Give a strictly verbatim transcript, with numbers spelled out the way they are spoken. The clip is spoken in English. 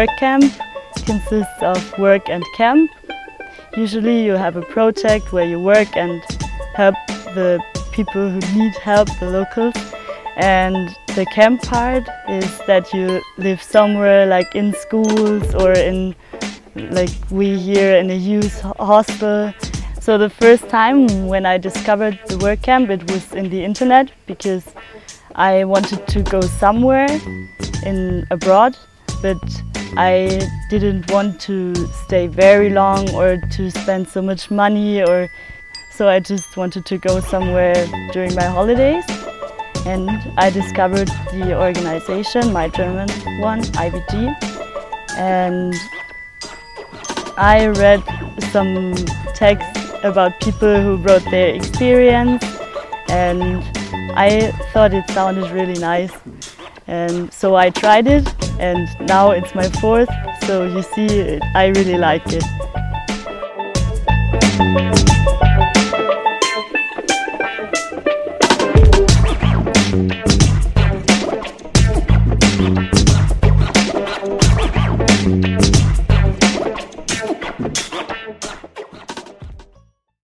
Workcamp consists of work and camp. Usually you have a project where you work and help the people who need help, the locals. And the camp part is that you live somewhere like in schools or in, like we here, in a youth hostel. So the first time when I discovered the Workcamp, it was in the internet because I wanted to go somewhere in abroad, but I didn't want to stay very long or to spend so much money, or so I just wanted to go somewhere during my holidays. And I discovered the organization, my German one, I B G, and I read some texts about people who wrote their experience, and I thought it sounded really nice. And so I tried it, and now it's my fourth, so you see, I really like it.